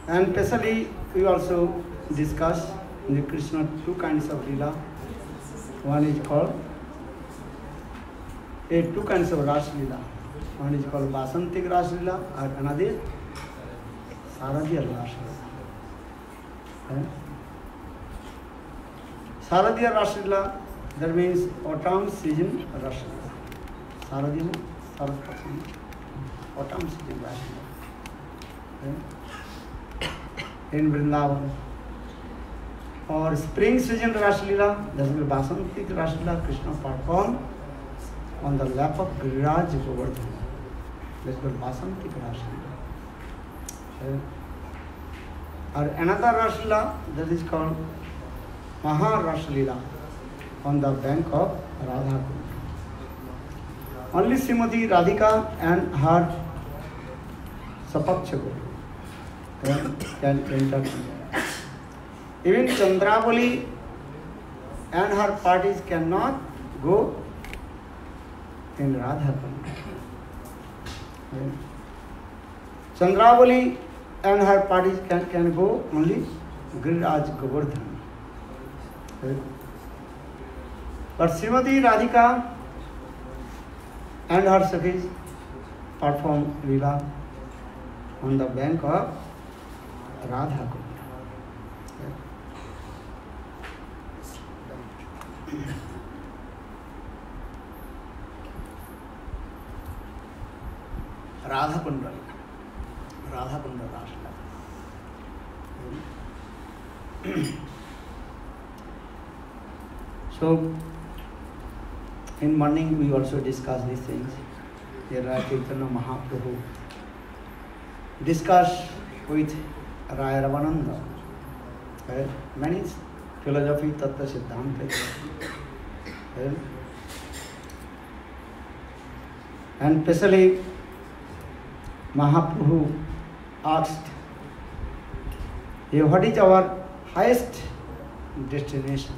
And especially we also discuss in the Krishna two kinds of lila. One is called two kinds of Ras Lila. One is called Vasantik Ras Lila and another is Saradiya Ras Lila. Saradiya Ras Lila, that means autumn season Ras Lila. Saradiya, autumn season Ras Lila. In Vrindavan. Or spring season Ras Lila, that is Vasantik Ras Lila, Krishna performed on the lap of Giriraj Govardhan. That is Vasantik Ras Lila. Or another Ras Lila that is called Maha Ras Lila on the bank of Radha Kund. Only Srimati Radhika and her Sapaksha can enter. Even Chandravali and her parties cannot go in Radha Kund. Chandravali and her parties can go only Giriraj Govardhan. But Srimati Radhika and her Sakhis perform Leela on the bank of Radha Kund. Radha Kund Ras Lila. So, in morning we also discuss these things. Here Chaitanya Mahaprabhu discuss with Raya Ravananda many philosophy, tattva, siddhanta. And especially Mahaprabhu asked, what is our highest destination?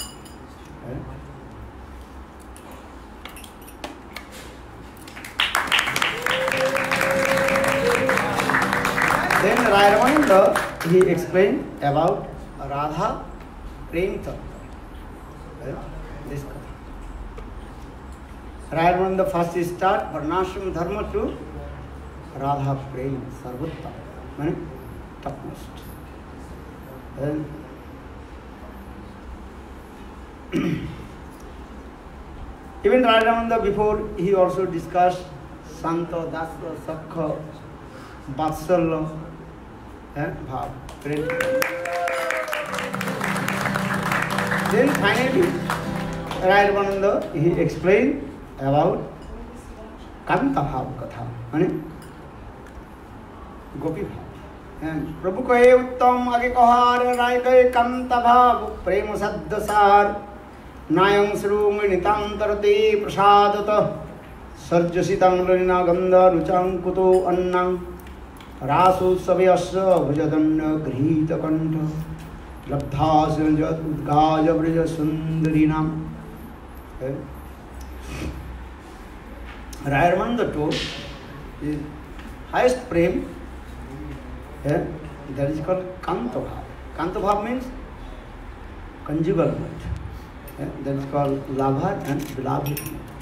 Then Raya Ramananda, he explained about Radha Prem Tattva. This Raya Ramananda first start Varnashram Dharma to Radha Prem Sarvutta, meaning topmost. Then even Raya Ramananda before he also discussed Santa, Dasa, Sakha, Vatsalya, Bhav. Then finally, Raya Ramananda he explained about Kanta Bhav Katha, meaning Gopi Bhav. And Prabhu kahe uttam age kahar rai kahe Kanta Bhav prema saddasar nayam srumi nitantarate prasadata sarjasitam lorina gandha rucham kuto annam rasu savyasya bhujadanna grihita kantha labdhasya udgaja brija sundarinam. Raya Ramananda told the highest prem that is called Kanta Bhav. Kanta Bhav means conjugal mood. That is called Labha and Beloved.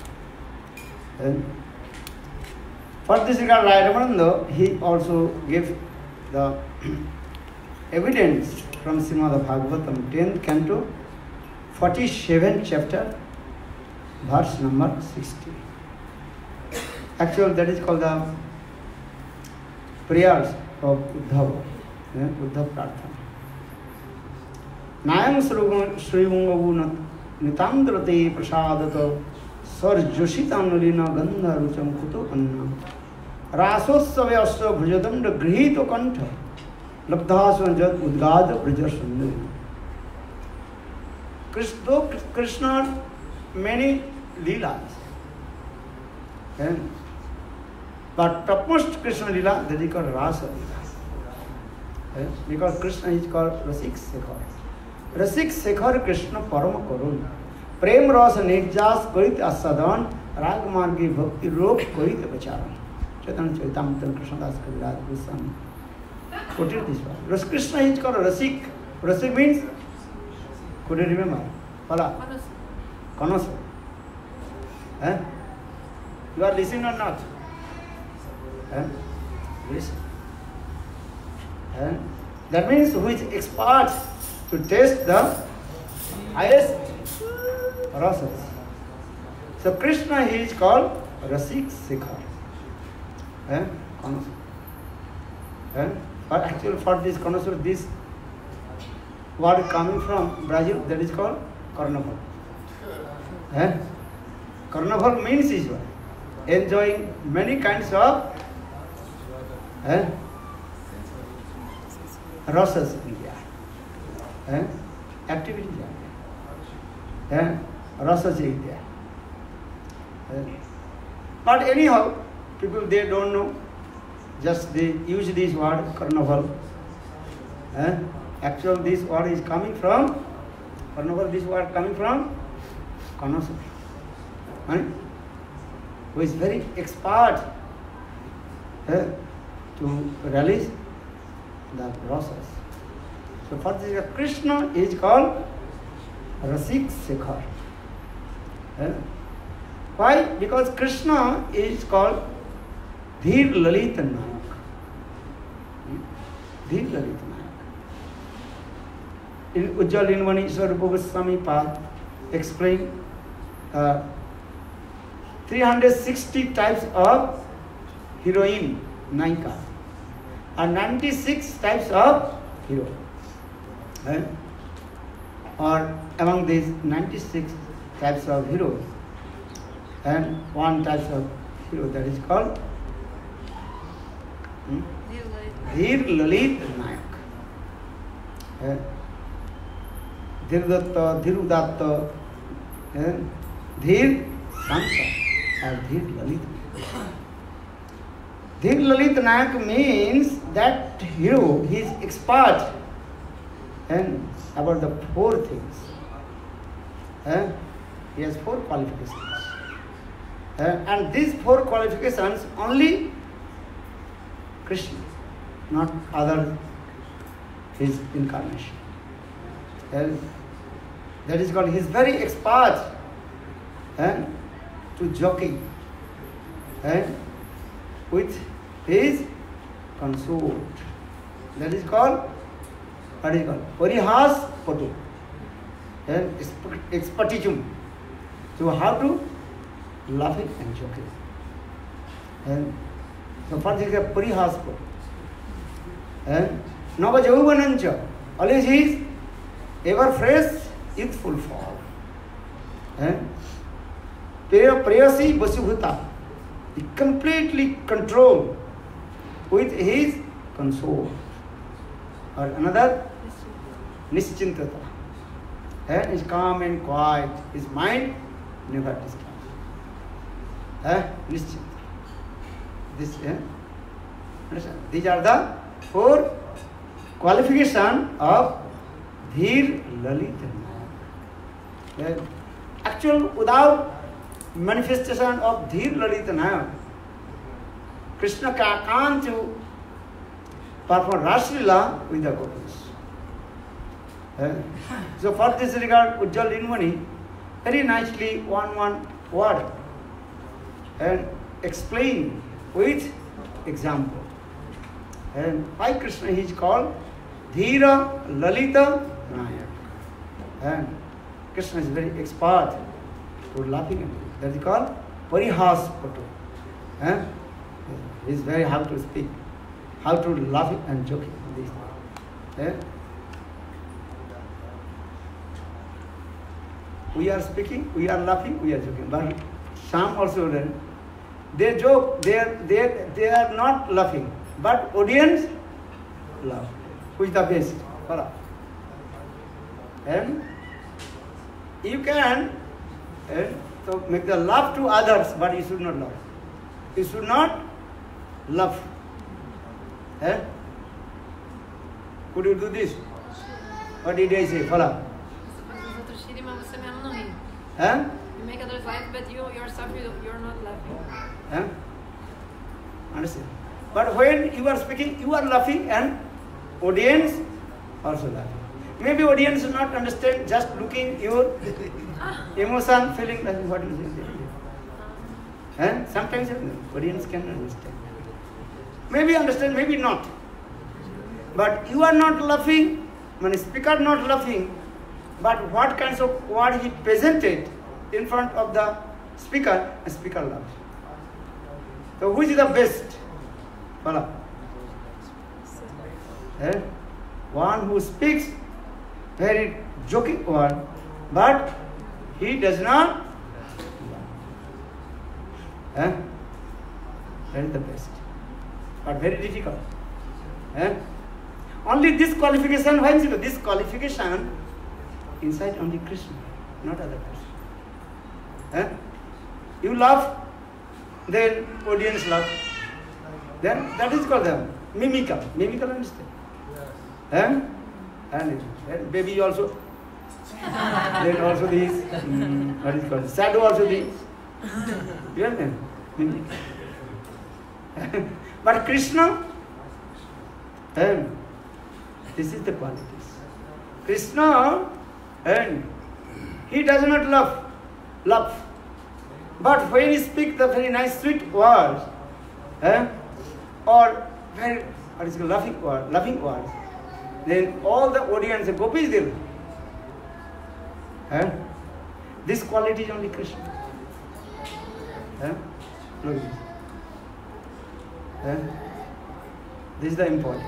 For this regard, Raya Ramananda, he also gave the evidence from Srimad Bhagavatam, 10th canto, 47th chapter, verse number 60. Actually, that is called the prayers of Uddhava, Uddhava Prarthana. Nayam Srivangavu Nitandrate Prasadata Sarjoshitanulina Gandha Rucham Kuto Anna Rasossavayasya Bhujadanda Grihito Kantha Labdhasvanjat Udgada Brajasundari. Krishna many leelas. But topmost Krishna Lila, that is called Rasa Lila. Because Krishna is called Rasik Sekhar. Rasik Sekhar Krishna Parama Karun. Prem Rasa Nirjas Korit Asadan Rag Margi Bhakti Rop Korit Vacharan. Chaitanya Charitamrita Krishna Das Kaviraj Goswami. quoted this one. Krishna is called Rasik. Rasik means, could you remember? Pala. Konosu. You are listening or not? Listen. That means who is expert to taste the highest rasas. So Krishna, he is called Rasik Sekhar. But actually for this connoisseur, this word coming from Brazil, that is called carnival. Carnival means is what? Enjoying many kinds of rasas in there. Activities are there. Rasas is there. But anyhow, people they don't know. Just they use this word carnival. Actually, this word is coming from carnival. This word coming from connoisseur, who is very expert to release the process. So for this, Krishna is called Rasik Sekhar. Why? Because Krishna is called Dhir Lalit Nayak. Dhir Lalit Nayak. In Ujjal Linvani Swarupa Goswami Pad explain 360 types of heroine, Naika, and 96 types of hero. Or among these 96 types of heroes, and one type of hero that is called Dhir Lalit Nayak. Dhir Datta, Dhir Udatta, Dhir Santa, or Dhir Lalit. Dhir Lalit Nayak means that hero, he is expert and about the 4 things. He has 4 qualifications. And these 4 qualifications only Krishna, not other his incarnation. That is called, he is very expert to jockey with his consort. That is called, what is called? Parihas Patu. Expertism. So how to laughing and joking. So first is a Parihas Patu. Nava Jauvanancha. Always he is ever fresh, youthful form. Prayasi Vasubhuta. He completely controlled with his consort. Or another, Nischintata. Is calm and quiet. His mind never disturbed. Nischintata. This, understand? These are the 4 qualifications of Dhir Lalit Nayak. Actually, without manifestation of Dhir Lalit Nayak, Krishna can't perform Raslila with the gopis. So for this regard, Ujjal Linvani very nicely one word and explain with example. And why Krishna is called Dhira Lalita Nayak. And Krishna is very expert to laughing at it. That is called Parihas Patu. He is very how to speak, how to laugh and joking. We are speaking, we are laughing, we are joking. But some also they joke, they are not laughing, but audience laugh. Who is the best? Follow. And you can so make the laugh to others, but you should not laugh. You should not laugh. Could you do this? What did I say? Follow. You make others laugh, but you yourself, you're not laughing. Understand? But when you are speaking, you are laughing and audience also laughing. Maybe audience will not understand just looking your emotion, feeling like what is it. And sometimes audience can understand. Maybe understand, maybe not. But you are not laughing, when speaker not laughing, but what kinds of word he presented in front of the speaker, a speaker laughs. So which is the best? Follow. One who speaks very joking word, but he does not. That is the best, but very difficult. Only this qualification, why is it? This qualification inside only Krishna, not other person. You laugh, then audience laugh. Then that is called the mimical. Mimical, understand? And baby also. Then also this. What is called? Sadhu also this. You understand? Mimic. But Krishna, this is the qualities. Krishna, he does not love. But when he speaks the very nice sweet words, or very what is called loving words, then all the audience, the gopis, they love. This quality is only Krishna. Look at this. This is the important.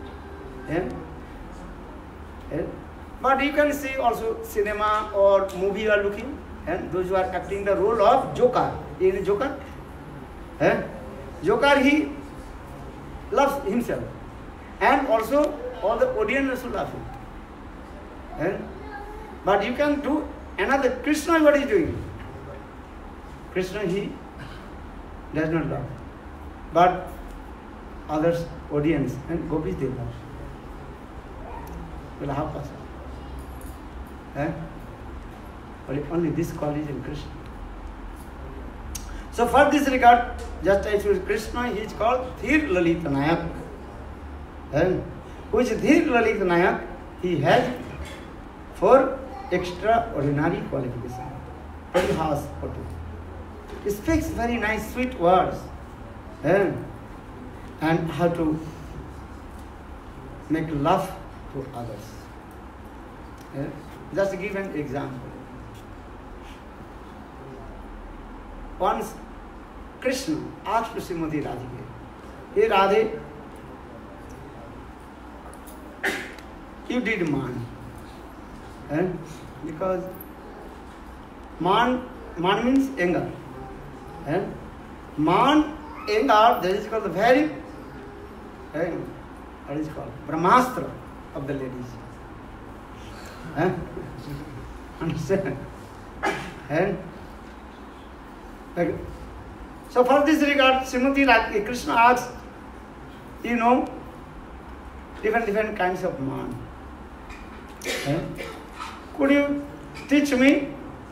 But you can see also cinema or movie you are looking, and those who are acting the role of Joker. In Joker, Joker, he loves himself, and also all the audience also love him. But you can do another. Krishna, what is doing? Krishna, he does not love, but others, audience and gopis, they love. Well, how possible? Only this quality in Krishna. So for this regard, just as Krishna, he is called Dhir Lalit Nayak. Who is Dhir Lalit Nayak? He has 4 extraordinary qualifications. Very harsh for you. He speaks very nice, sweet words. And how to make love to others. Just to give an example. Once Krishna asked Srimati Radhika, "Hey Radhe, you did man." Because man means anger. Man, anger, that is called the very, what is called? Brahmastra of the ladies. Understand? So for this regard, Srimati Radhika, Krishna asked, different kinds of man. Could you teach me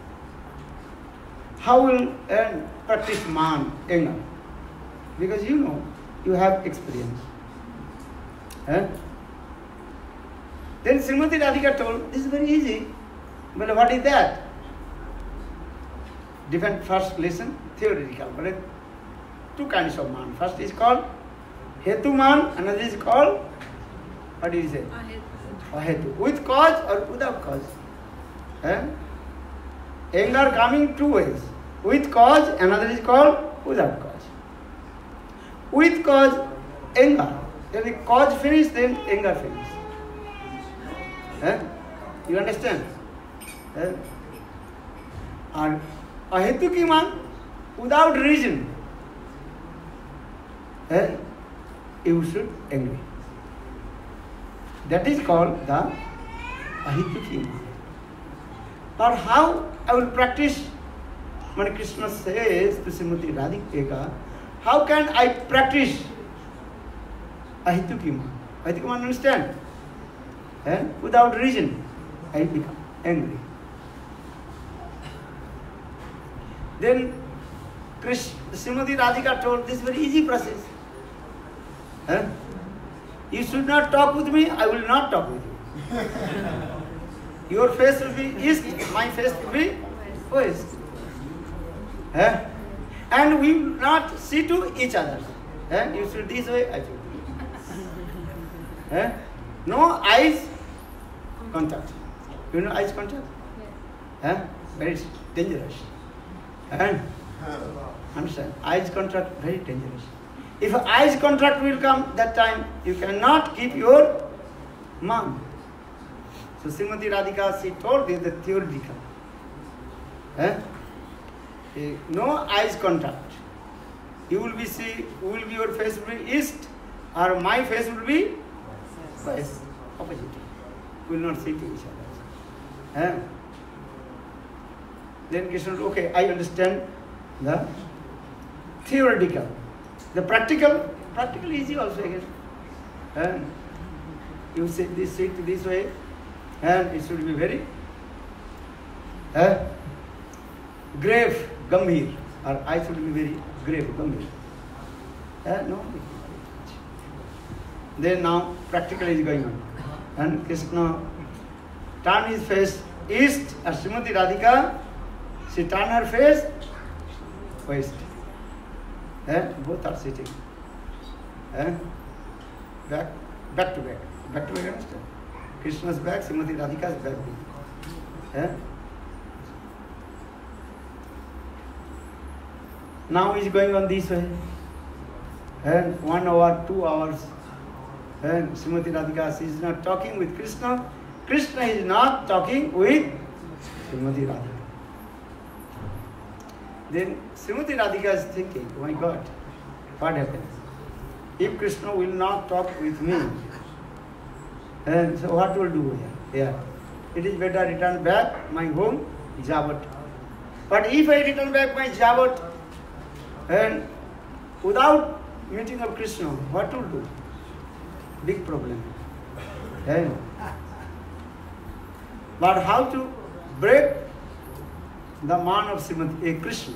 how will practice man, anger? Because you have experience. Then Srimati Radhika told, this is very easy. But what is that? Different first lesson, theoretical. But 2 kinds of man. First is called Hetu man, another is called, what do you say? Ahetu. With cause or without cause. Anger coming 2 ways. With cause, another is called without cause. With cause, anger. When the cause finish, then anger finish. You understand? And ahetuki man, without reason, you should angry. That is called the ahetuki man. But how I will practice? When Krishna says to Srimati Radhika, how can I practice ahetuki man? Ahetuki man, understand? Without reason, I become angry. Then Srimati Radhika told this very easy process. You should not talk with me, I will not talk with you. Your face will be east, my face will be west. Eh? And we will not see to each other. Eh? You should this way, I should. Eh? No eyes contact. You know eyes contact? Eh? Very dangerous. And understand? Eyes contact very dangerous. If eyes contact will come, that time you cannot keep your mouth. So Srimati Radhika, she told this the theoretical. Eh? No eyes contact. You will be see, your face will be east, or my face will be west, opposite. We will not see to each other. Eh? Then Krishna, okay, I understand the theoretical. The practical easy also again. And you sit this way, and it should be very grave, gambhir, or I should be very grave, gambhir. No. Then now practical is going on. And Krishna turned his face east, and Srimati Radhika, she turned her face west. Both are sitting. Back to back. Back to back, understand? Krishna's back, Srimati Radhika's back. Now he's going on this way. And 1 hour, 2 hours. And Srimati Radhika, she is not talking with Krishna. Krishna is not talking with Srimati Radhika. Then Srimati Radhika is thinking, oh my God, what happens? If Krishna will not talk with me, and so what will do here? Yeah. It is better return back my home, Javat. But if I return back my Javat, and without meeting of Krishna, what will do? Big problem. And but how to break the man of Srimati Krishna?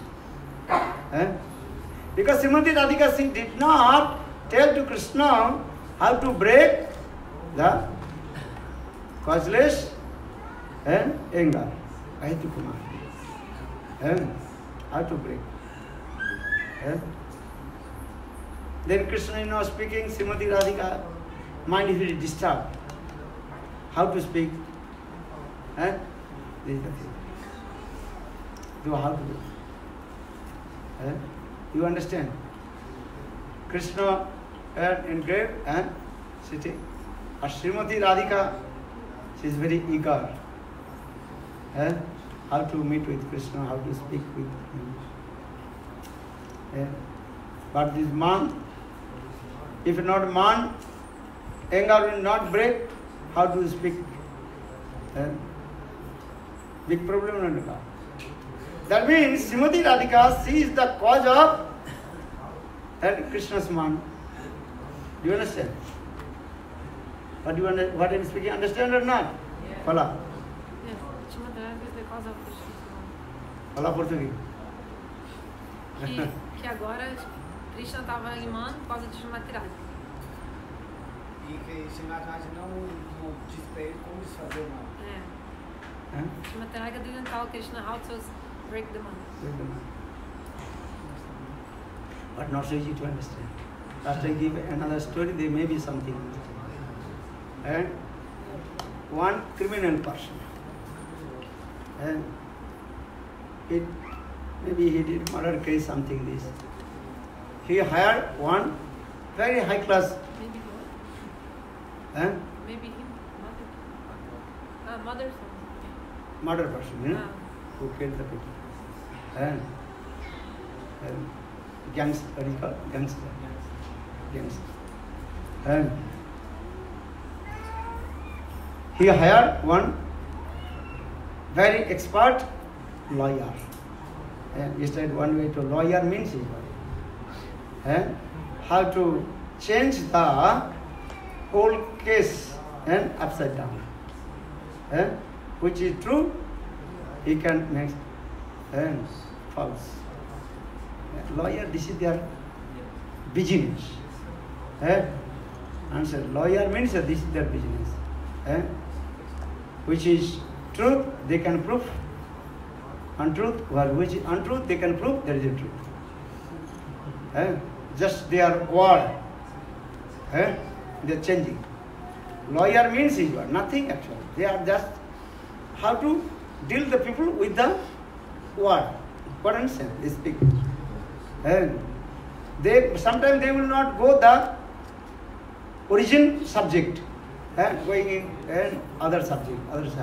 Because Srimati Radhika Singh did not tell to Krishna how to break the causeless and anger. Ahiti Kumar. How to break. Then Krishna is now speaking, Srimati Radhika, mind is very disturbed. How to speak? This is the thing. So how to do? You understand? Krishna in grave and sitting. Srimati Radhika, she is very eager. How to meet with Krishna, how to speak with him. But this man, if not man, anger will not break, how to speak? Big problem on the. That means Srimati Radhika, she is the cause of Krishna's man. Do you understand? What I am speaking, understand or not? Yeah. Fala. Yes, Srimati Radhika is the cause of Krishna's man. Fala português. Que agora Krishna estava rimando por causa de Srimati Radhika. E que Srimati Radhika não disse para ele como desfazer o mal. Srimati Radhika didn't tell Krishna how to break the man. But not so easy to understand. After I give another story, there may be something. And one criminal person, and maybe he did murder case, something this. He hired one very high class. Maybe what? Maybe him. Mother. Murder person, who killed the people. And gangster, what is it called? Gangster. And he hired one very expert lawyer. And he said one way to lawyer means how to change the whole case and upside down. Which is true, he can make false. Lawyer, this is their business. Answer. Lawyer means this is their business. Which is truth, they can prove. Untruth, well, which is untruth, they can prove there is a truth. Just their word. They are changing. Lawyer means his word, nothing actually. They are just how to deal the people with the word. What understand? They speak. Sometimes they will not go the origin subject, going in other subject.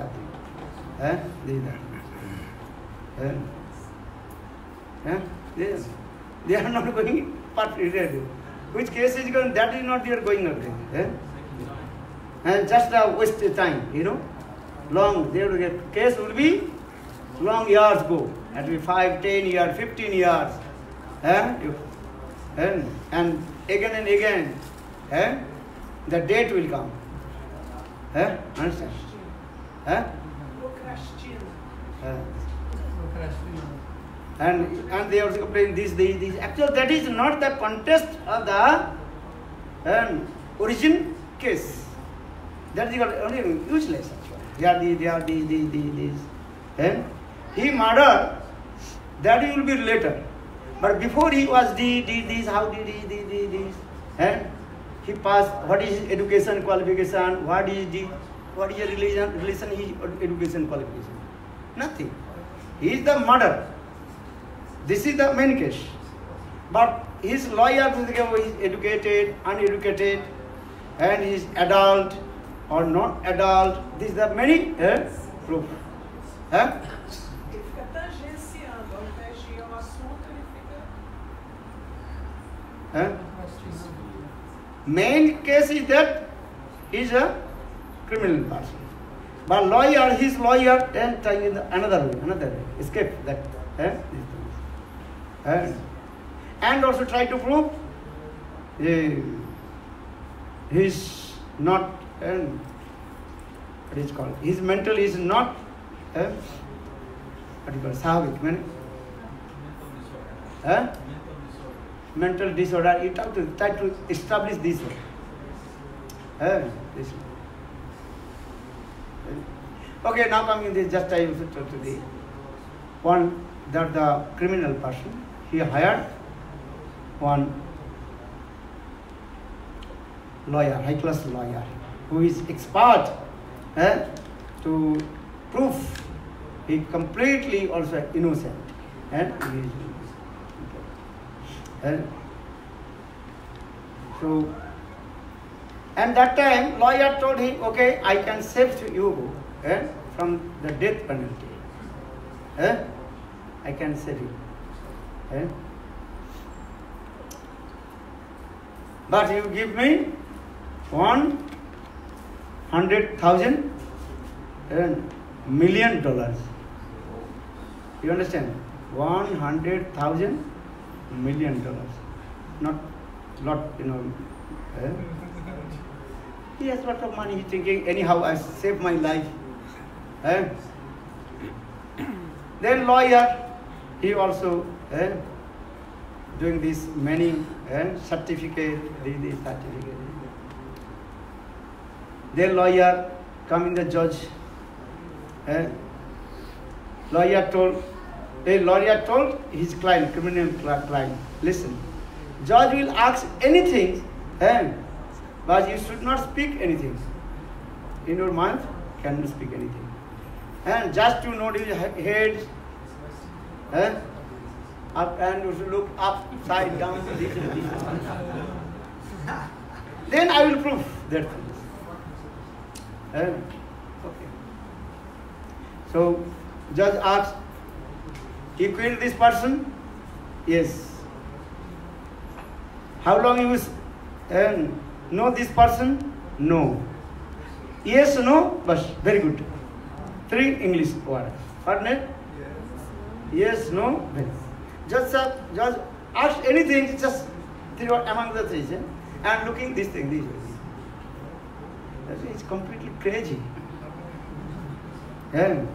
They are not going part related. Which case is going, that is not they are going again. And just a waste of time, long, case will be long years go. That will be 5, 10 years, 15 years. And again and again, the date will come. Understand? And they also complain this. Actually, that is not the context of the origin case. That is only useless. They are these. He murdered. That will be later. But before he was this, how did he this? He passed. What is his education qualification? What is your relation? His education qualification? Nothing. He is the murderer. This is the main case. But his lawyer is educated, uneducated, and he is adult or not adult. This is the many proof. Ele fica tangenciando, ao invés de ir ao assunto, ele fica. Main case is that he is a criminal person. But lawyer, his lawyer, then trying in another way, escape that. And also try to prove he is not, what is called, his mental is not, what do you call, Sahavik, mental disorder. You have to try to establish this one. This one. Okay, now coming this, just I will talk to the one that the criminal person, he hired one lawyer, high class lawyer, who is expert to prove he completely also innocent. So, and that time lawyer told him, okay, I can save you from the death penalty. I can save you. But you give me $100,000 million. You understand? $100,000 million. Not lot, He has lot of money. He's thinking, anyhow, I save my life. Then lawyer, he also doing this many certificate, this certificate. Then lawyer coming the judge. Lawyer told his client, criminal client, listen, judge will ask anything, but you should not speak anything. In your mouth, cannot speak anything. And just to nod his head, up, and you should look upside down. Then I will prove that thing. Okay. So, judge asks, you killed this person? Yes. How long you know this person? No. Yes, no, but very good. 3 English words. Partner? Yes, no, very. Judge ask anything, just among the 3, and looking this thing, this way. It's completely crazy. And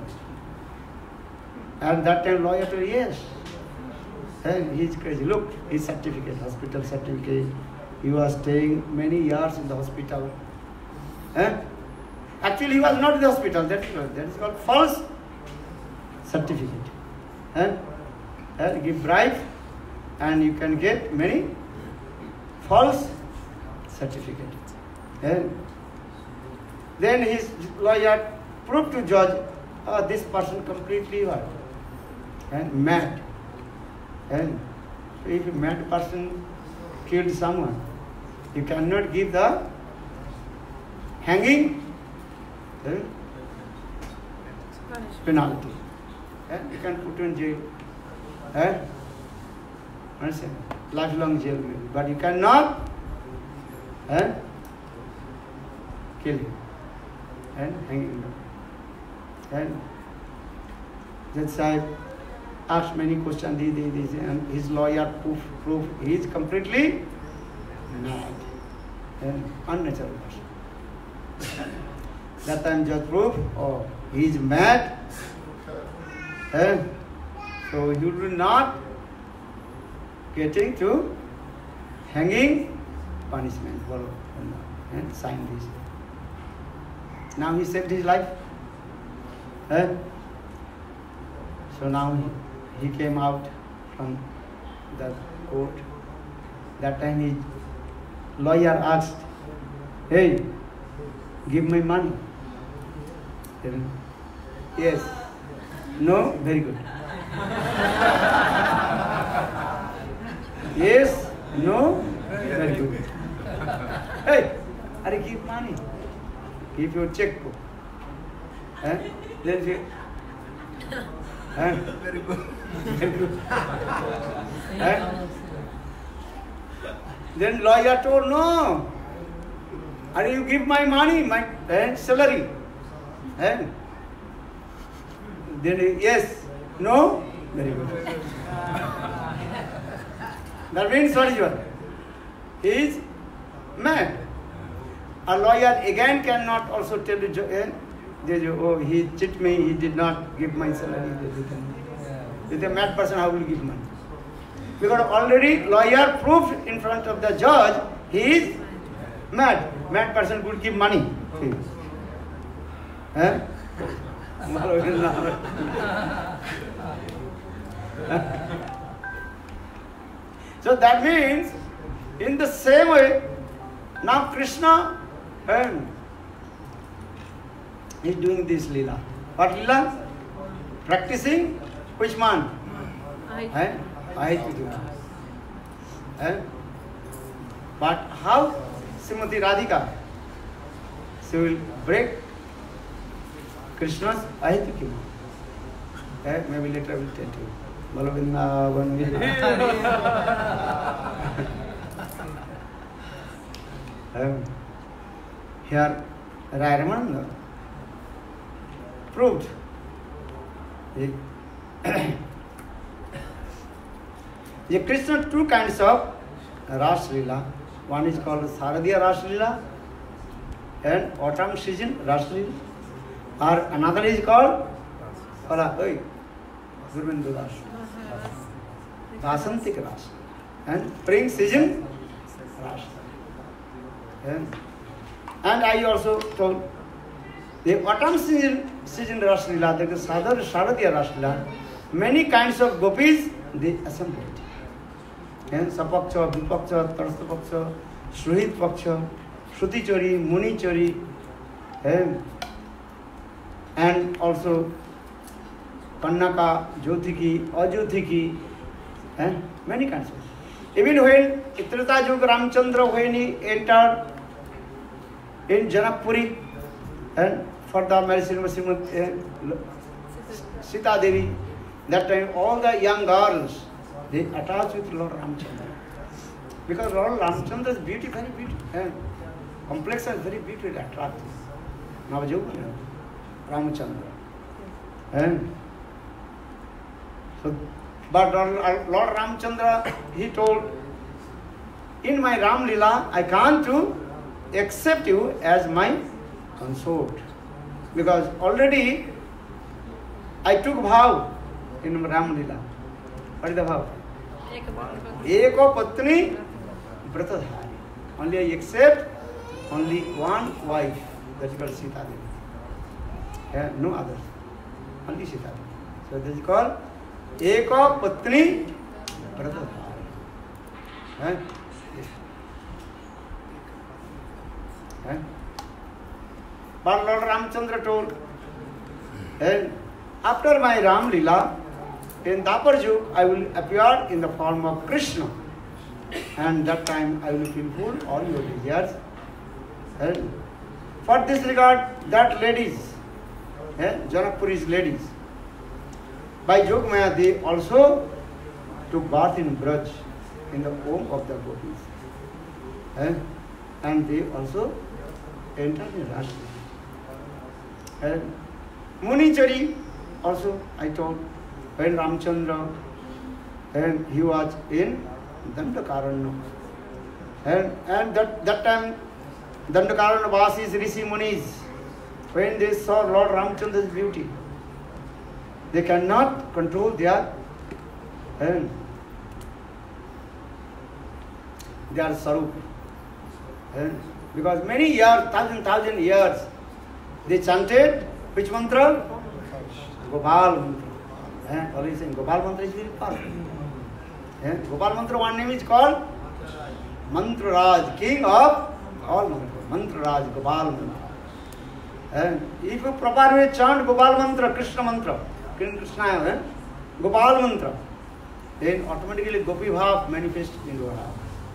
that time lawyer told, yes. And he's crazy. Look, his certificate, hospital certificate, he was staying many years in the hospital. Actually, he was not in the hospital. That is called false certificate. Give bribe, and you can get many false certificates. Then his lawyer proved to judge, this person completely what? Mad. And if a mad person killed someone, you cannot give the hanging penalty. You can put in jail. Understand? Lifelong jail maybe. But you cannot kill him and hang him. And that's I asked many questions, and his lawyer proved he is completely mad and unnatural person. That time judge proved, he is mad, so you will not getting to hanging punishment. And sign this. Now he saved his life. So now he came out from the court. That time his lawyer asked, hey, give me money. Yes. No? Very good. Yes? No? Very good. Hey, give money. Give your checkbook. Then you... Very good. Very good. Then lawyer told, no. You give my money, my salary. Then yes, no, very good. That means what is what? He is mad. A lawyer again cannot also tell you, he cheated me, he did not give my salary. With a mad person, how will he give money? Because already lawyer proved in front of the judge, he is mad. Mad person could give money. So that means, in the same way, now Krishna is doing this lila. What lila? Practicing which man? Ahituka. But how Srimati Radhika? She will break Krishna's Ahituka. Maybe later I will tell you. Balavrindavan here Rayamananda proved Krishna two kinds of Ras Leela. One is called Saradiya Ras Leela and autumn season Ras Leela. Or another is called Gurvindu Ras. Vasantik Ras. And spring season Ras. And I also told the autumn season Ras Leela, that is Saradiya Ras Leela, many kinds of gopis they assembled. And Sapaksha, Vipaksha, Tarsapaksha, Shruhit Paksha, Shruti Chori, Muni Chori, and also Kannaka, Jyotiki, Ajyotiki, many kinds of. Even when Treta Yuga Ramchandra, when he entered in Janakpuri and for the marriage Sita Devi, that time all the young girls, they attached with Lord Ramchandra. Because Lord Ramchandra's beauty, very beautiful. Complexion is very beautiful, attractive. Navajoga, Ramchandra. So, but Lord Ramchandra, he told, in my Ram Lila, I can't to accept you as my consort. Because already I took vow in Ram Lila. What is the vow? Eko Patni Vratadhari. Only I accept only one wife, that is called Sita Devi. No others. Only Sita Devi. So this is called Eka Patni Vrata. But Lord Ramchandra told, and after my Ram Leela, in Dapar Yug, I will appear in the form of Krishna. And that time I will fulfill all your desires. And for this regard, that ladies, Janakpuri's ladies, by Yogmaya they also took birth in Braj, in the home of the gopis. And they also entered in Rashtra. And Munichari also, I told, when Ramchandra, and he was in Dandakaranya. And that time, Dandakaranya Vasis, Rishi Munis, when they saw Lord Ramchandra's beauty, they cannot control their sarup. Because many years, thousand years, they chanted which mantra? Gopal mantra. Always saying Gopal mantra is very powerful. Gopal mantra, one name is called Mantra Raj, king of all mantra. Mantra Raj, Gopal mantra. And if you properly chant Gopal mantra, Krishna mantra, Krishna, Gopal mantra, then automatically Gopi Bhav manifests in your heart.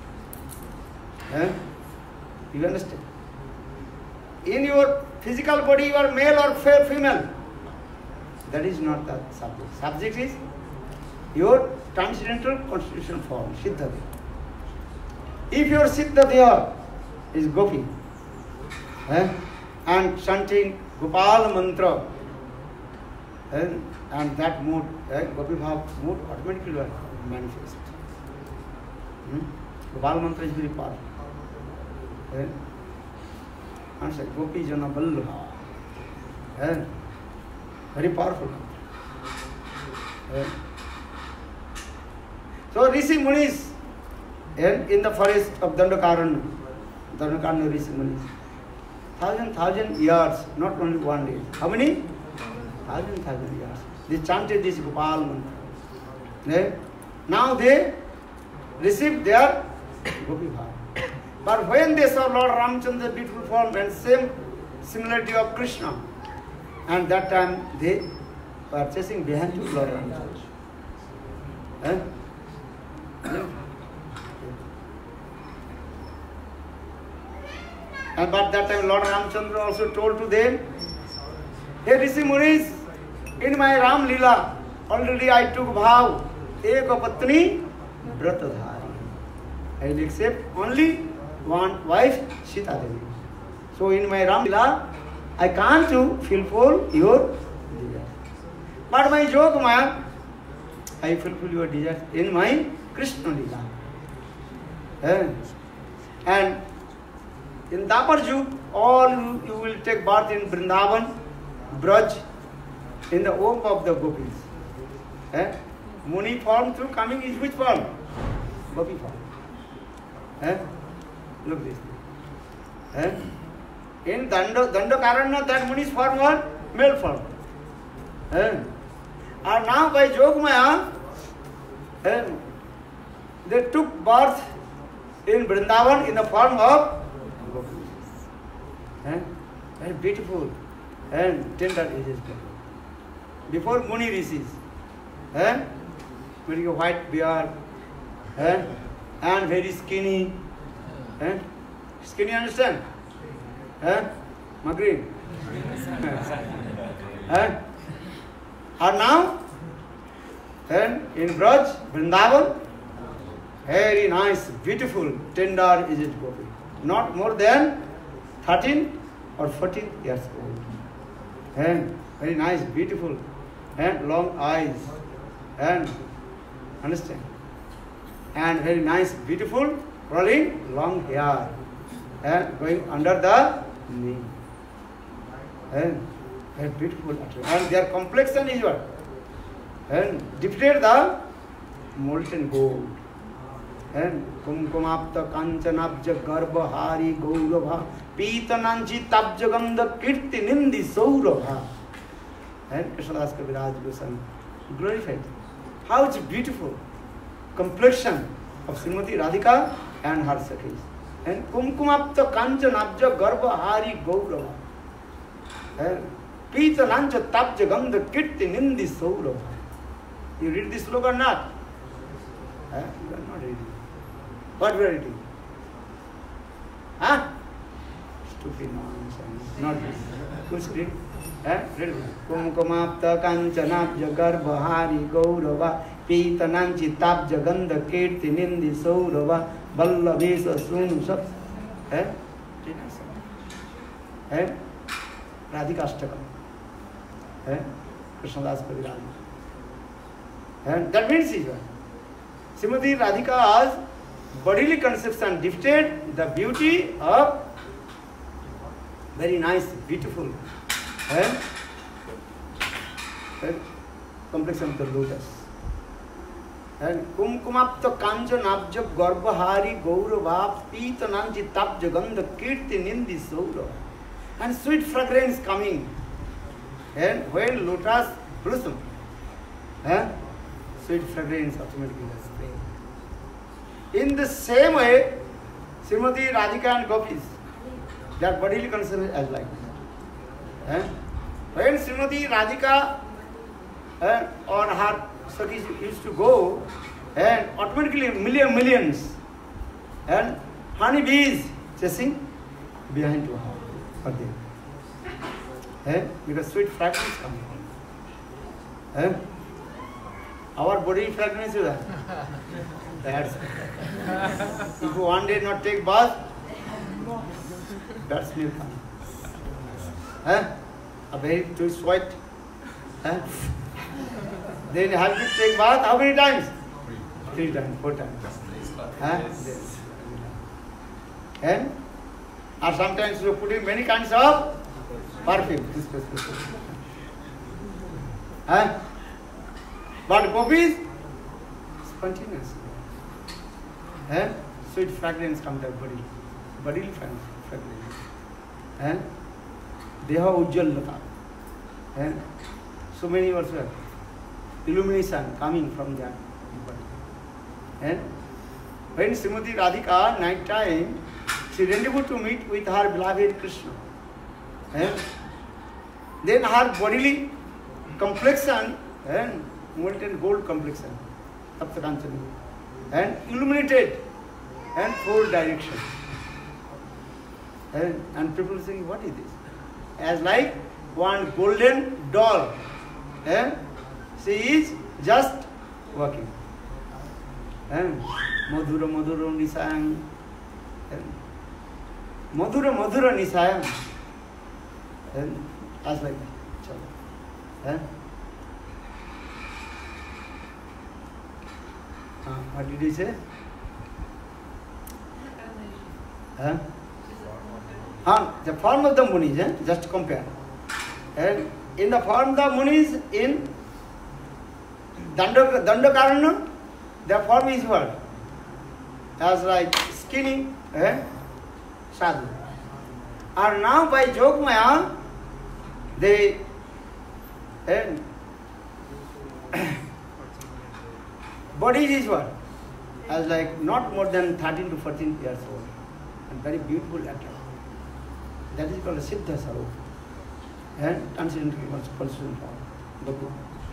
You understand? In your physical body, you are male or female. That is not the subject. Subject is your transcendental constitutional form, Siddha Deha. If your Siddha Deha is Gopi, and chanting Gopal mantra, and that mood, Gopi Bhav mood automatically will manifest. Gopal mantra is very powerful. Answer, Gopi Jana Vallabha. Very powerful. So Rishi Munis in the forest of Dandakaranya Rishi Munis, thousand years, not only one day. How many? Thousand years. They chanted this Gopal mantra. Now they received their Gopi Bhav. But when they saw Lord Ramchandra's beautiful form and same similarity of Krishna, and that time they were chasing behind Lord Ramchandra. And but that time Lord Ramchandra also told to them, hey Rishi Munis, in my Ram Leela, already I took vow, Eka Patni Vratadhari. I will accept only one wife, Sita Devi. So in my Ram Leela, I can't fulfill your desires. But my Yogamaya, I fulfill your desires in my Krishna Leela. And in Dapar Yug, all you will take birth in Vrindavan, Braj, in the home of the gopis. Muni form through coming is which form? Gopi form. Look this. In Dandakaranya, that Muni's form was male form. And now by Yogamaya, they took birth in Vrindavan in the form of gopis. Very beautiful and tender ages. Before Muni Rishis, with a white beard, and very skinny. Skinny, understand? Agree? And now, in Braj, Vrindavan, very nice, beautiful, tender is it gopi. Not more than 13 or 14 years old. And very nice, beautiful, and long eyes, and understand? And very nice, beautiful, curling, long hair, and going under the knee. And very beautiful, and their complexion is what? And depicted the molten gold. And Kumkumapta Kanchanabja Garbhari Gaurabha Pitananchi Tabjaganda Kirti Nindi Saurabha. And Krishnadas Kaviraj Goswami glorified. How it's beautiful complexion of Srimati Radhika and her Sakhis. And Kumkumapta Kanchanabja Garbhari Gaurabha. And Pitanancha Tabjaganda Kirti Nindi Saurabha. You read this sloka or not? You are not reading. What we are reading? Huh? Stupid nonsense. Not reading. Who's reading? Read it. Kumkumapta Kanchanabja Garbhari Gaurava Pitananchi Tabja Ganda Kirti Nindi Saurava Ballavesa Sunusap. Radhika Ashtakam. Krishnadas Kaviraj. And that means Srimati Radhika's bodily conception depicted the beauty of very nice, beautiful and complexion of the lotus. And Kumkumapta Kanchanabja Garbhari Gaurava Pitananji Tabja Ganda Kirti Nindi Saurava. And sweet fragrance coming. And when lotus blossom, sweet fragrance automatically spray. In the same way, Srimati Radhika and Gopis, their bodily concern as like that. When Srimati Radhika or her Sakhis used to go, and automatically millions and honeybees chasing behind to her for them. Because sweet fragrance coming. Our body fragrance is that. That's if you one day not take bath, that's milk. A very too sweat. Then you have to take bath how many times? 3 times, 4 times. And or sometimes you put in many kinds of perfume. But gopis, spontaneous. Sweet fragrance comes to body. Bodily fragrance. Deha ujjal. So many also illumination coming from that body. When Srimati Radhika night time, she rendezvoused to meet with her beloved Krishna. Then her bodily complexion molten gold complexion, Taptakanchani, and illuminated and 4 directions. And people saying, what is this? As like one golden doll. She is just walking. Madhura Madhura Nisayam. Madhura Madhura Nisayam. As like that. What did he say? The form of the Munis, just compare. And in the form of the Munis in Dandakarana, the form is what? As like skinny sadhu. And now by Jogmaya, they body is what? As like not more than 13 to 14 years old. And very beautiful attractive. That is called a Siddha Sarup. And transcendental constitution form.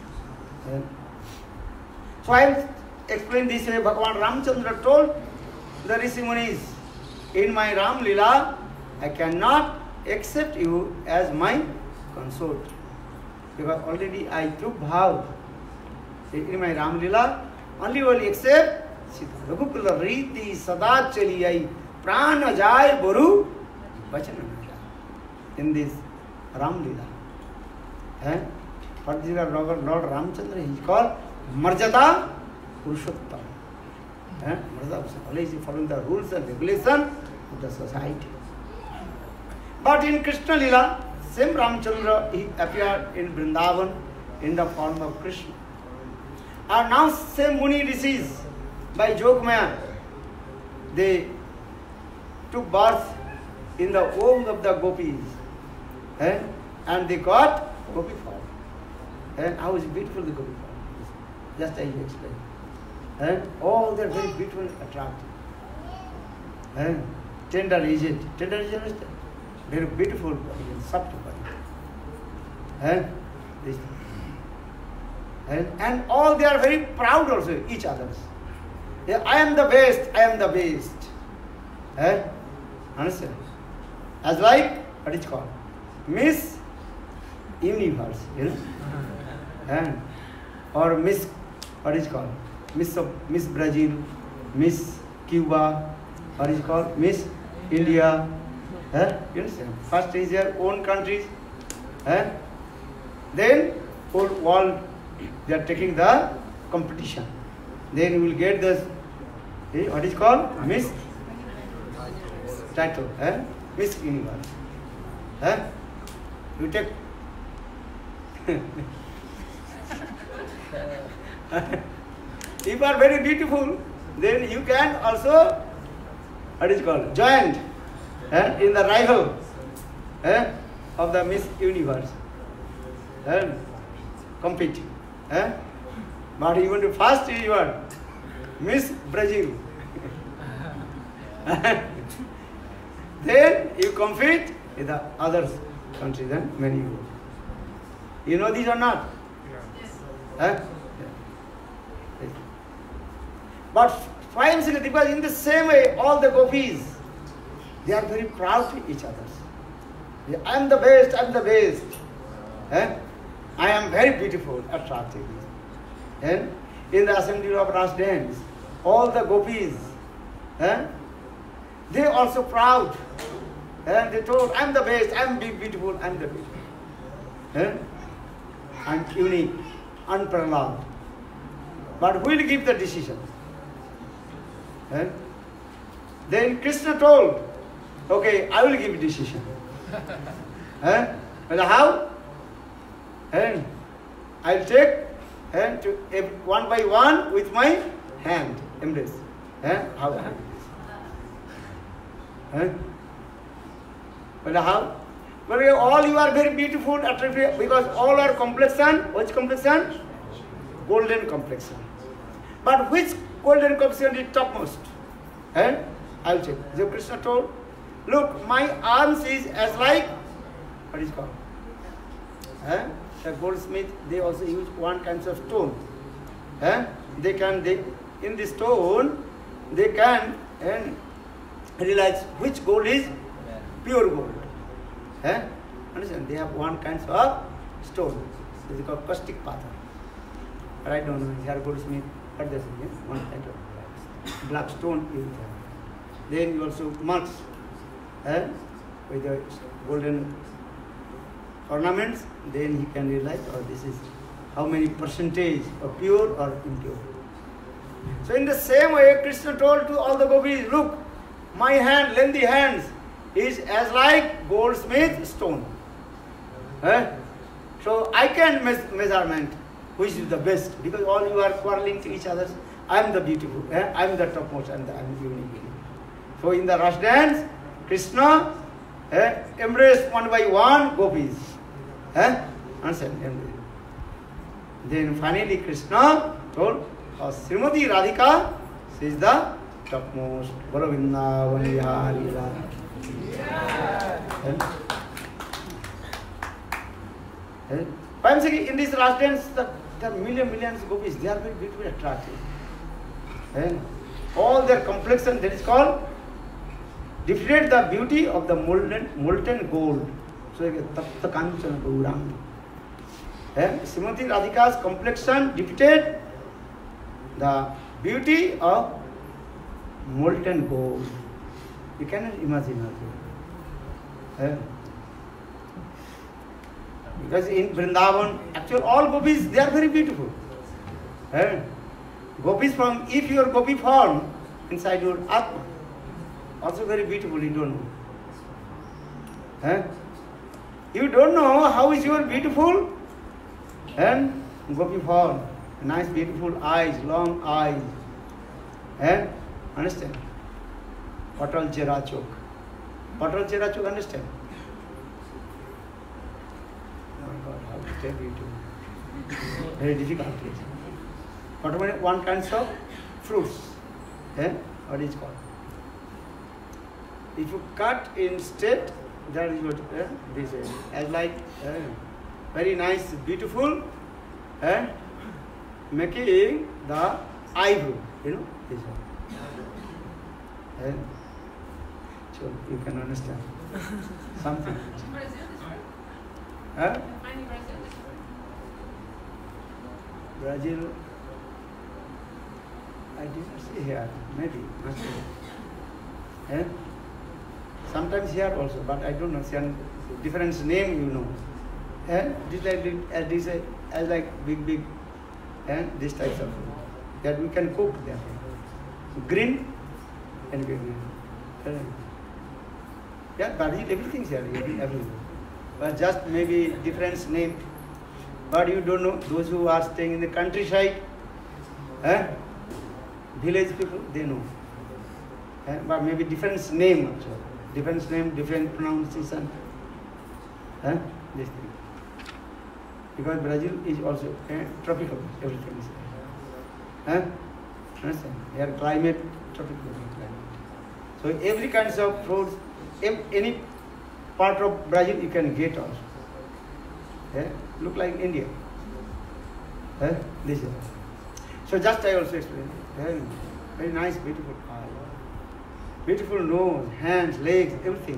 So I will explain this way. Bhagavan Ramchandra told the Rishi Munis, in my Ram Leela, I cannot accept you as my consort. Because already I took bhav. In my Ram Leela, only will accept Sita. Raghupala Riti Sada Chaliyai Prana Jai Boru Vachana. In this Ram Leela. Particular Lord Ramchandra, he is called Marjata Purushottam. Always following the rules and regulations of the society. But in Krishna Leela, same Ramchandra, he appeared in Vrindavan in the form of Krishna. And now same Muni rishis by Jogmaya, they took birth in the womb of the gopis, and they got gopi form. And how is beautiful the gopi form? Just I will explain. And all they are very beautiful and attractive. And tender aged. Tender aged, understand? Very beautiful body and soft body. And all they are very proud also, each others. Yeah, I am the best, I am the best. Understand? As like, what is called? Miss Universe, you know? Or Miss, what is called? Miss Brazil, Miss Cuba, what is called? Miss India. You understand? First is your own countries. Then whole world, they are taking the competition. Then you will get this, what is called? Miss title, Miss Universe. You take if you are very beautiful, then you can also, what is called, join in the rival of the Miss Universe. Compete. But even the first you are Miss Brazil. Then you compete with the other countries, many. You know these or not? Yes. But finally, because in the same way, all the gopis, they are very proud to each other. I am the best, I am the best. I am very beautiful, attractive. And in the assembly of Ras dance, all the gopis, they are also proud. And they told, I am the best, I am beautiful, I am the beautiful. I am unique, unparalleled. But who will give the decision? Then Krishna told, okay, I will give decision. But how? And I'll take to one by one with my hand, embrace. How? But how? But all you are very beautiful, attractive, because all are complexion. Which complexion? Golden complexion. But which golden complexion is topmost? I'll check. So Krishna told, look, my arms is as like, what is it called? The goldsmith, they also use one kind of stone. In this stone, they can realize which gold is pure gold. Understand? They have one kind of stone. It is called caustic pathar. But I don't know. Here goldsmith, what does it mean? One kind of black stone you have. Then you also marks with the golden ornaments. Then he can realize, oh, this is how many percentage of pure or impure. So in the same way, Krishna told to all the gopis, look, my hand, lengthy hands, is as like goldsmith stone. So I can measurement which is the best, because all you are quarreling to each other. I am the beautiful, I am the topmost, and I am unique. So in the Ras dance, Krishna embraced one by one gopis. Understand? Then finally Krishna told, Srimati Radhika, she is the topmost. Govinda Vihari Radha. I'm saying in this Ras dance, there are millions of gopis. They are very beautiful, attractive. All their complexion, that is called, defeated the beauty of the molten gold. So, Tapta Kanchana Gauranga. Srimati Radhika's complexion defeated the beauty of molten gold. You cannot imagine it. Because in Vrindavan, actually all gopis, they are very beautiful. Gopis from, if your gopi form inside your Atma, also very beautiful, you don't know. You don't know how is your beautiful gopi form. Nice beautiful eyes, long eyes. Understand? Patal Chera Chok. Patal Chera Chok, understand? Oh my God, how to tell you to? Very difficult. But one kinds of fruits. What is called? If you cut instead, that is what this is. As like very nice, beautiful, making the eyebrow, this one. So you can understand something. Brazil is right? Huh? Finding Brazil is right? Brazil, I didn't see here, maybe, must be. Sometimes here also, but I don't know, some different name, This as like big, this types of food, that we can cook that. Green and green. Yeah, Brazil, everything's here, everything. But just maybe different name. But you don't know, those who are staying in the countryside, village people, they know. But maybe different name also. Different name, different pronunciation. This thing. Because Brazil is also tropical, everything is there. Understand? Their climate, tropical climate. So every kinds of fruits, any part of Brazil you can get also. Look like India. This is. So just I also explained. Very nice, beautiful eye. Beautiful nose, hands, legs, everything.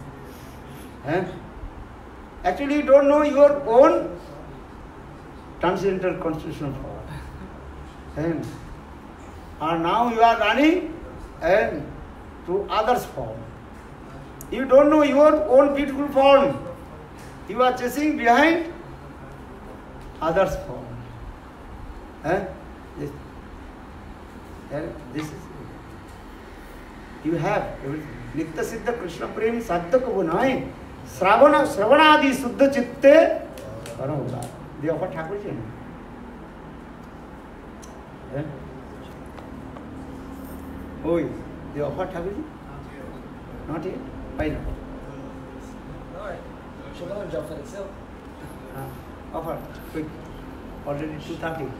Actually, you don't know your own transcendental constitutional power. And now you are running to others' form. You don't know your own beautiful form. You are chasing behind others' form. This is. You have everything. Nitya Siddha Krishna Prem Sadhya ko bunai Sravanadi Suddha Chitte Paramula. They offer Thakurji. Oh, they offer Thakurji? Not yet? Why not? Chegou já ofereceu? Offer, quick. Already 2:30.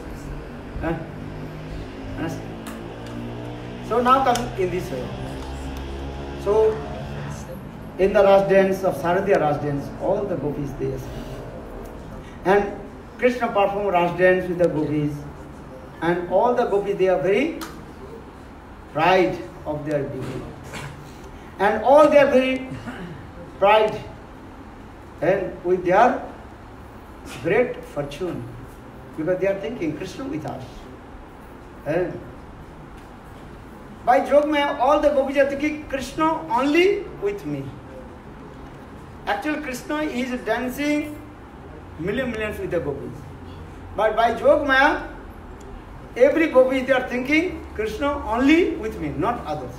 So now come in this way. So in the Ras dance of Saradhya Ras dance, all the gopis they escaped. And Krishna performed Ras dance with the gopis. And all the gopis, they are very pride of their beauty. And all they are very pride and with their great fortune. Because they are thinking Krishna with us. And by Jogmaya, all the gopis are thinking Krishna only with me. Actually, Krishna is dancing millions with the gopis. But by Jogmaya, every gopi they are thinking Krishna only with me, not others.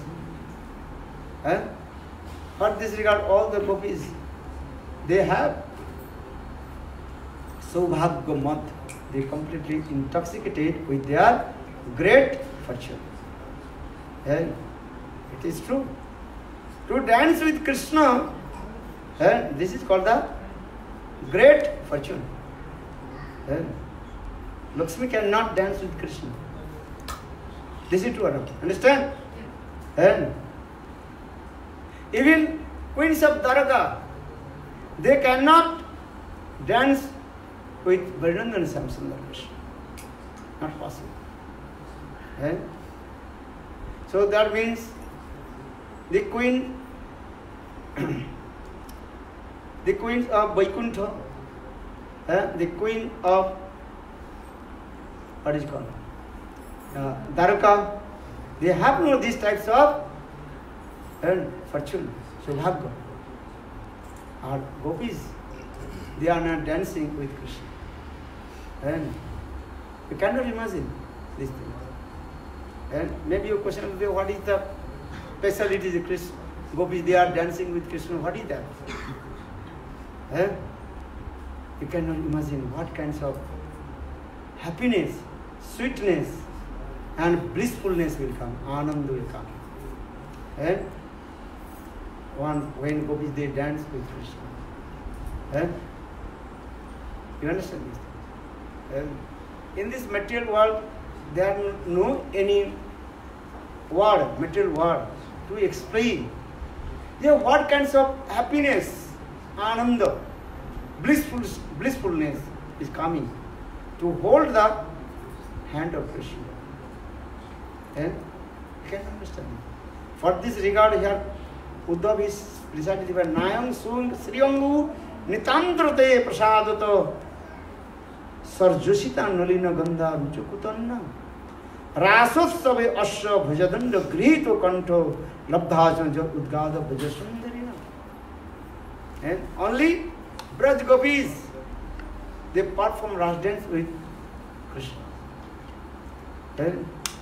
But this regard, all the gopis, they have Saubhagya Mat. They completely intoxicated with their great fortune. It is true. To dance with Krishna, this is called the great fortune. Lakshmi cannot dance with Krishna. This is true or not? Understand? Even queens of Dwaraka, they cannot dance with Vrindavan Samsundar Krishna. Not possible. So that means the queen, the queens of Vaikuntha, the queen of, what is it called? Dwaraka, they have no these types of fortune, Saubhagya. Our gopis, they are not dancing with Krishna. And you cannot imagine this thing. And maybe your question will be, what is the speciality of Krishna? Gopis, they are dancing with Krishna. What is that? You cannot imagine what kinds of happiness, sweetness, and blissfulness will come. Anand will come. And when gopis they dance with Krishna. And you understand this? And in this material world, there are no any word, material word to explain. There are what kinds of happiness, ananda, blissfulness is coming to hold the hand of Krishna. And you can understand. For this regard here, Uddhav is recited by Nayam Sung Sriyangu Nitandrate Prasadato Sarjosita Nalina Gandha Ruchukutanna Rasotsave Asha Bhajadanda Grihito Kanto Labdhajan Udgada Bhajasundarina. And only Braj Gopis, they perform Ras dance with Krishna. And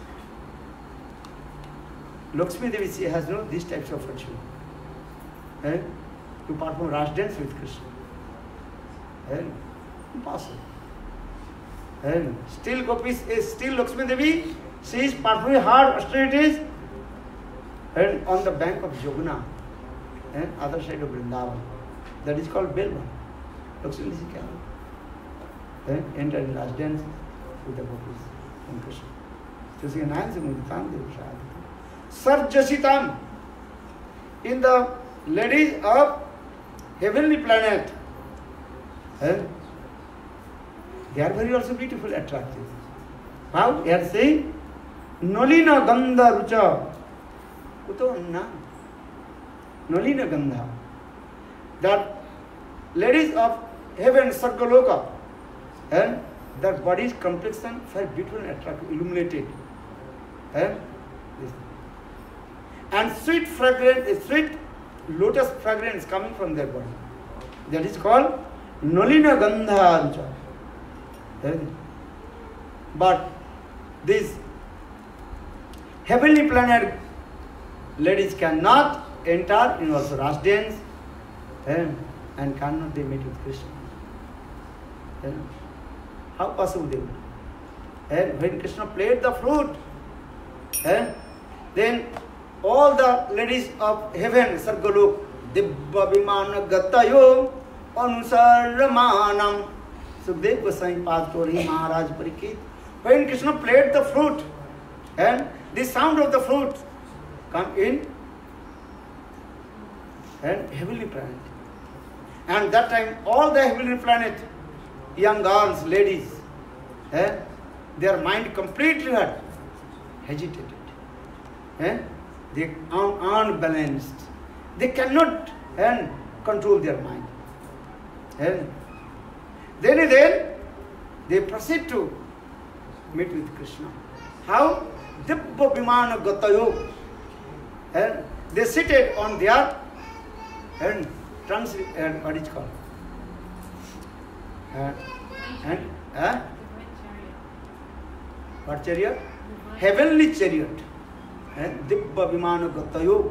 Lakshmi Devi, she has no these types of virtue. And to perform Ras dance with Krishna. And impossible. And still Gopis is still Lakshmi Devi, she is performing hard austerities and on the bank of Joguna and other side of Vrindavan. That is called Belva. Lakshmi Devi cannot. And enter in Ras dance with the Gopis and Krishna. So she announces Muditam Devi Sarjasitam, in the ladies of heavenly planet. And they are very also beautiful, attractive. How? They are saying, Nolina Gandha Rucha Kuto Anna. Nolina Gandha. That ladies of heaven, Sargaloka, and their body's complexion very beautiful and attractive, illuminated. And this. And sweet fragrance, sweet lotus fragrance coming from their body. That is called Nolina Gandha Rucha. But these heavenly planet ladies cannot enter in also Ras dance and cannot they meet with Krishna. How possible they would? And when Krishna played the flute, then all the ladies of heaven, Sargalok, Dibba Vimana Gatayo, Anusaramanam, Sukdev Goswami Padkori Maharaj Parikit. When Krishna played the flute, and the sound of the flute come in and heavenly planet. And that time all the heavenly planet, young girls, ladies, their mind completely had agitated. They are unbalanced. They cannot control their mind. Then they proceed to meet with Krishna. How? Dibba Vimana Gatayo. They seated on their what is called? What chariot? Heavenly chariot. Dibba Vimana Gatayo.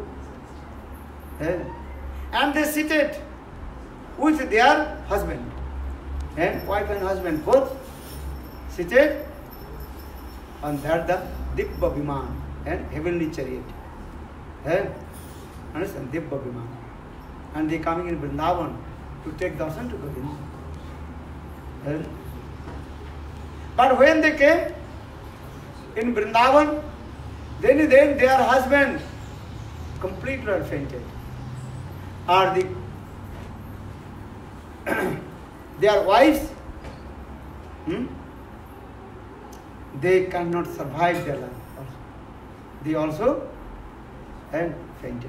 And they seated with their husband. Wife and husband both seated on that the Dibba Viman and heavenly chariot. Understand? Dibba Viman. And they coming in Vrindavan to take darshan to Govinda. But when they came in Vrindavan, then their husband completely fainted. Or their wives, they cannot survive their life. They also fainted.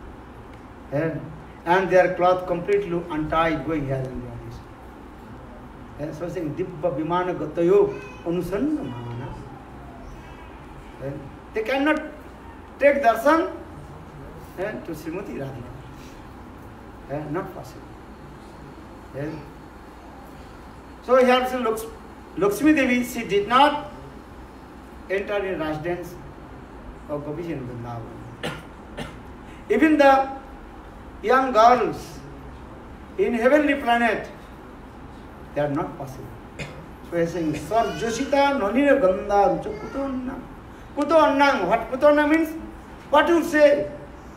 And their cloth completely untied, going here and there. And so saying, Dibba Vimana Gatayo Anusanna Mahana. They cannot take darshan to Srimati Radhika. Not possible. So here Lakshmi Devi, she did not enter in Ras dance of Gopis in Vrindavan. Even the young girls in heavenly planet, they are not possible. So he is saying, Sarjosita Nolina Gandha Rucha Kuto Annam. Kuto Annam. What Kuto Annam means? What you say?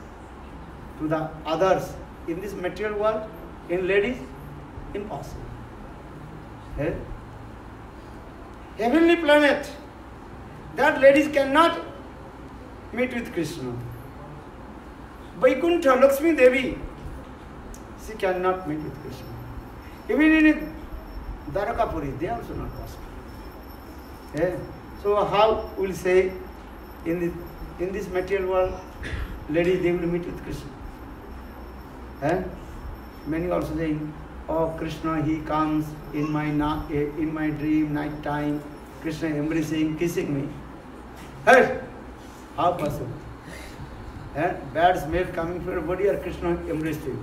to the others in this material world, in ladies, impossible. Eh? Heavenly planet, that ladies cannot meet with Krishna. Vaikuntha, Lakshmi Devi, she cannot meet with Krishna. Even in Dwarakapuri, they are also not possible. Eh? So how we'll say in this material world, ladies, they will meet with Krishna. Eh? Many also saying, oh Krishna, he comes in my dream, night time, Krishna embracing, kissing me. Hey, how possible? Eh? Bad smell coming from your body or Krishna embraced you?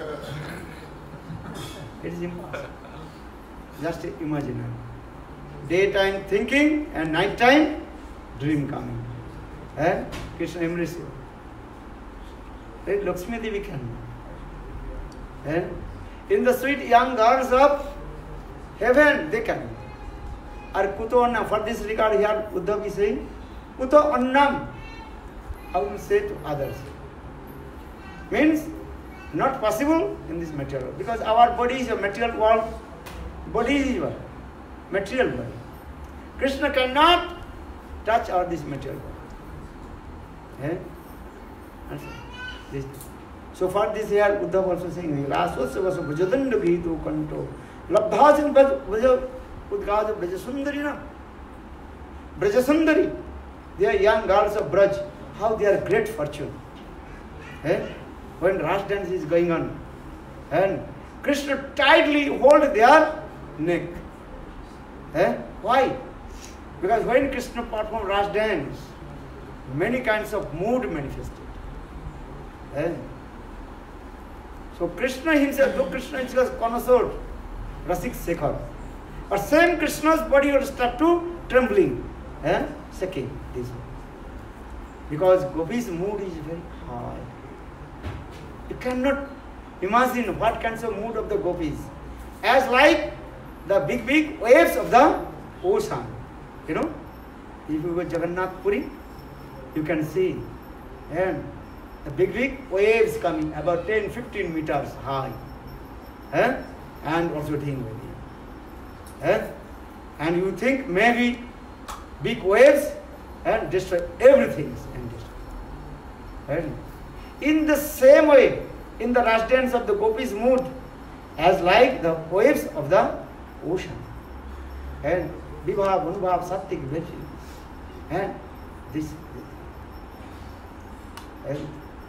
It is impossible. Just imagine. Daytime thinking and night time dream coming. Eh? Krishna embrace you. Eh? Lakshmi Devi can. Eh? In the sweet young girls of heaven, they can. Or Kuto Annam, for this regard here, Uddhav is saying, Kuto Annam, I will say to others. Means, not possible in this material world. Because our body is a material world. Body is a material body. Krishna cannot touch all this material world. Eh? So for this here, Uddhav also saying, Raswasya vasu bhajadanda bhitu kanto labdhasin bhaja udgada brajasundari na. Brajasundari. They are young girls of Braj. How they are great fortune. Eh? When Ras dance is going on. And Krishna tightly hold their neck. Eh? Why? Because when Krishna performed Ras dance, many kinds of mood manifested. Eh? So Krishna himself, though Krishna is a connoisseur, Rasik Sekhar, but same Krishna's body will start to trembling, shaking this way. Because Gopi's mood is very high. You cannot imagine what kinds of mood of the Gopis. As like the big waves of the ocean. You know, if you go to Jagannath Puri, you can see. And the big waves coming about 10-15 meters high. And also dealing with you. And you think maybe big waves and destroy everything. And in the same way, in the Ras dance of the Gopis' mood, as like the waves of the ocean. And Vibhav, Anubhav, Sattik, Virtue. And this. And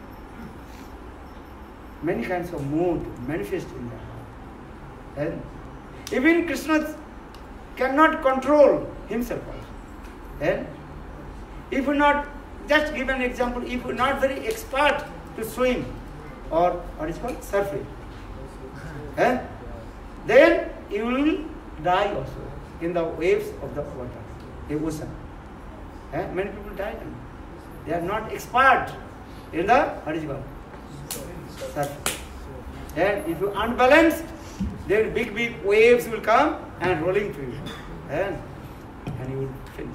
many kinds of mood manifest in their heart. And even Krishna cannot control himself also. And if you not, just give an example, if you are not very expert to swim or what is called surfing, then you will die also in the waves of the water, the ocean. Many people die. They are not expert in the what is called surfing. And if you are unbalanced, then big waves will come and rolling to you, and you will finish.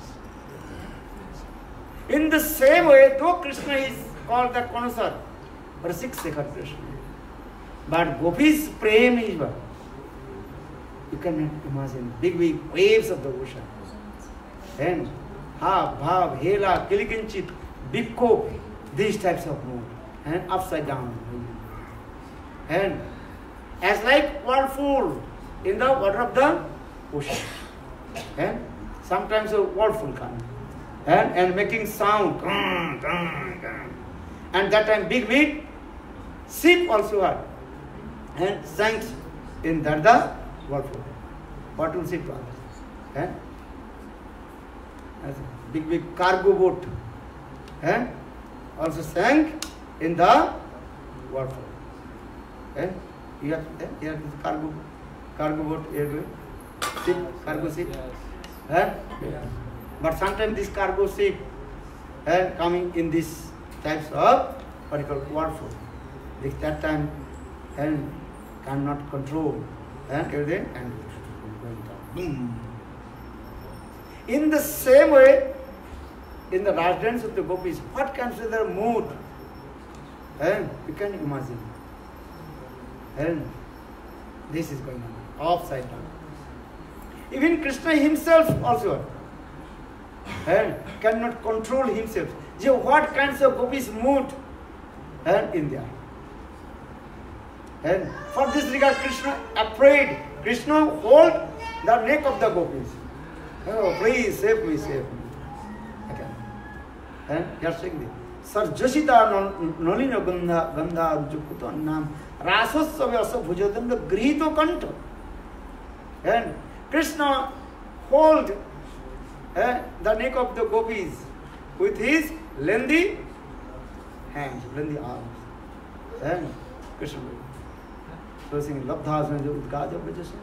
In the same way, though Krishna is called the connoisseur, Rasik Sekhar Krishna, but Gopi's prem is what? You cannot imagine big waves of the ocean. And Bhav, Hela, Kilikinchit, Bipko, these types of mood, and upside down. And as like whirlpool in the water of the ocean. And sometimes a whirlpool comes. And making sound. And that time big ship also had. And sank in that the whirlpool. What will ship was? Big cargo boat. Also sank in the whirlpool. Here is cargo boat, ship, cargo ship. But sometimes this cargo ship coming in this types of what you call whirlpool. At that time and cannot control everything and going down. Boom. In the same way, in the Ras dance of the Gopis, what comes to their mood? And you can imagine. And this is going on, upside down. Even Krishna himself also cannot control himself. So what kinds of gopis moved in there? And for this regard, Krishna afraid. Krishna hold the neck of the gopis. Oh, please save me, save me. Okay. And they are saying this. Sarjasita nolina gandha rujukuto nam rasosavasa bhujadanda grihito kanta. And Krishna hold the neck of the gopis with his lengthy hands, lengthy arms. And Krishna so saying labdhas jo udgaja bhajasan.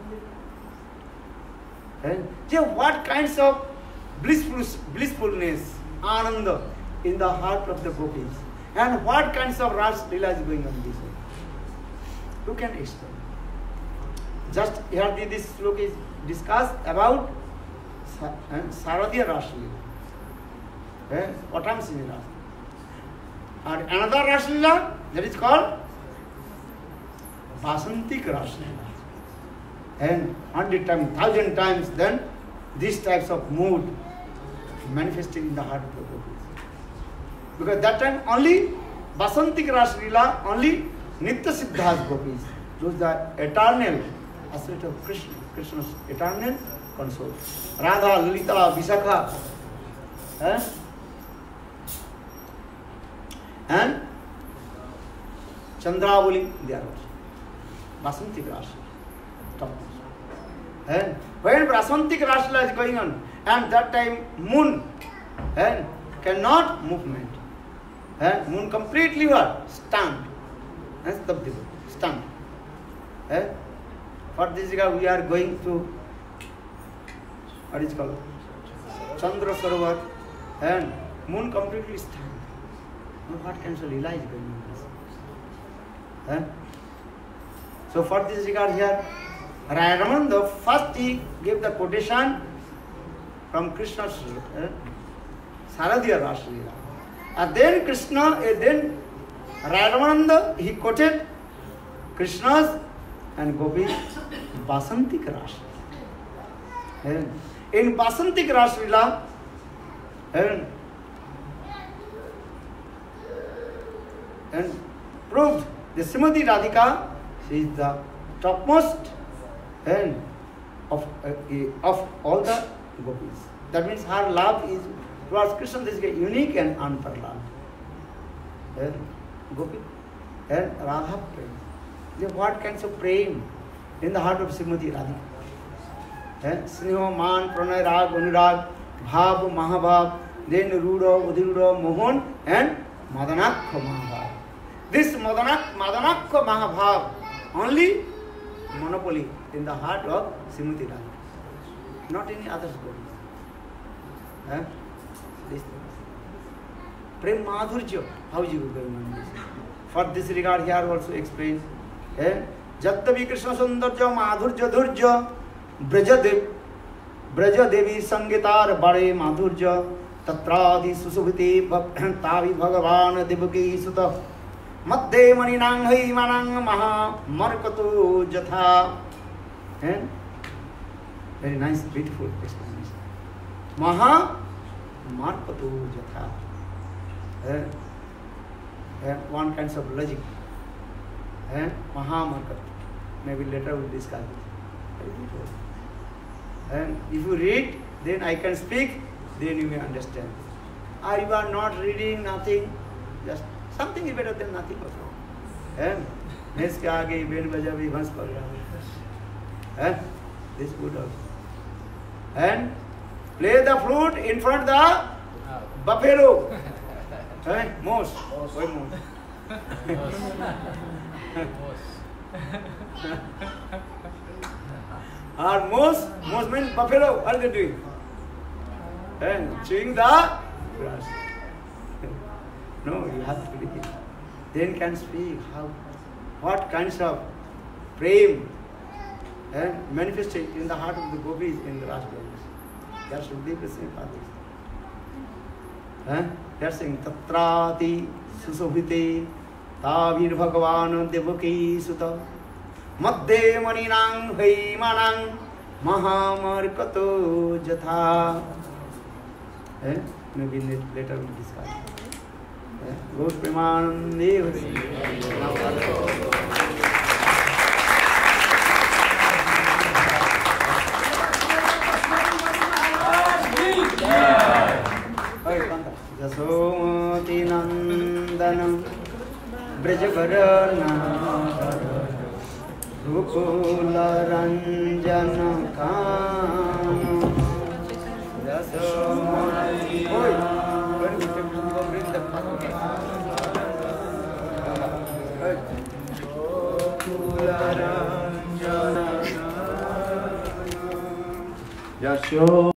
And what kinds of blissfulness, ananda in the heart of the gopis, and what kinds of ras lila is going on this way. Who can explain? Just here this sloka is discussed about Saradiya Raslila, Autumn Simi Raslila. And another Raslila that is called Vasantik Raslila. And 100 times, 1,000 times, then these types of mood manifesting in the heart of the gopis. Because that time only Vasantik Raslila, only Nitya Siddhas gopis, those are eternal aspect of Krishna, Krishna's eternal consort. Radha, Lalita, Visakha, and Chandravali, they are also Vasantik Raslila. And when Vasantik Raslila is going on, and that time moon cannot movement. Moon completely what? Stunned. Stunned. For this regard we are going to what is called Chandra Sarovar, and moon completely stunned. What kind of lila is going on? So for this regard here, Ramananda first he gave the quotation from Krishna's Saradiya Raslila. And then Krishna, then Ramananda he quoted Krishna's and Gopi Vasantik Raslila. In Vasantik Raslila, and proved the Srimati Radhika, she is the topmost of all the gopis. That means her love is towards Krishna is unique and unparalleled. Gopi and Radha prem. What kinds of prem in the heart of Srimati Radhika? Sneho, Man, Pranay, Rag, Anurag, Bhav, Mahabhav, then Ruda, Udiruda, Mohan, and Madanakha Mahabhav. This Madanakha Mahabhav only monopoly in the heart of Srimati Radhika, not any other gopis. This Prem Madhurya, how you going on this? For this regard here also explained. Jatavi Krishna Sundarja Madhurya Dhurja Braja Devi Sangitar Bade Madhurya Tatradi Susubhiti Tavi Bhagavan Devaki Sutta Madde Maninang Hai Manang Maha Markatu Jatha. Very nice, beautiful explanation. Maha Markatu Jatha. One kind of logic. Maha Markatu. Maybe later we'll discuss it. Very beautiful. And if you read, then I can speak, then you may understand. Or you are not reading nothing, just something is better than nothing also. This ke aage bed baja bhi bhans par raha. This is good also. And play the flute in front of the buffalo. Moose. Why moose? Or moose means buffalo. What are they doing? Chewing the grass. No, you have to read it. Then can speak how, what kinds of prem manifested in the heart of the gopis in the last days. There should be the same paths. They are saying Tatrati Susubhite ताभिर्भगवान् Devaki सुत मध्ये मणिनां हैमानां महामर्कतो यथा. Maybe later we'll discuss. Gaur Premanande Hari. Jasomati Nandanam Brajavarana Rukula Ranjana Kano Jasomati. Oi, when we take to bring the Rukula Ranjana Kano Jasomati.